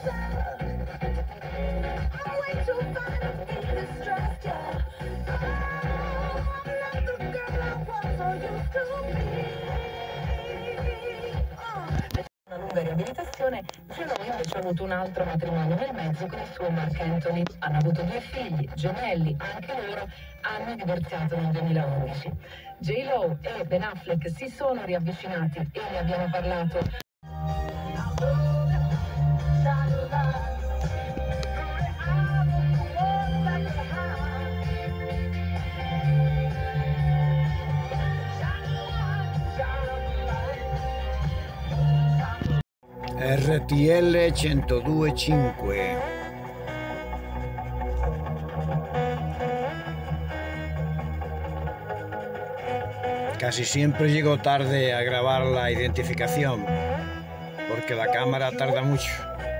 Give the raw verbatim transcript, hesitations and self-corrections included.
Una lunga riabilitazione, J-Lo invece ha avuto un altro matrimonio nel mezzo con il suo Marc Anthony. Hanno avuto due figli, gemelli, anche loro hanno divorziato nel duemilaundici. J-Lo e Ben Affleck si sono riavvicinati e ne abbiamo parlato. R T L centodue e cinque. Casi siempre llego tarde a grabar la identificación porque la cámara tarda mucho.